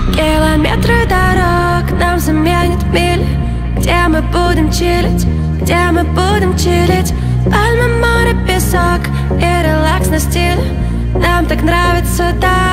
Километры дорог нам заменят мили. Где мы будем чилить, где мы будем чилить? Пальмы, море, песок и релакс на стиле. Нам так нравится так.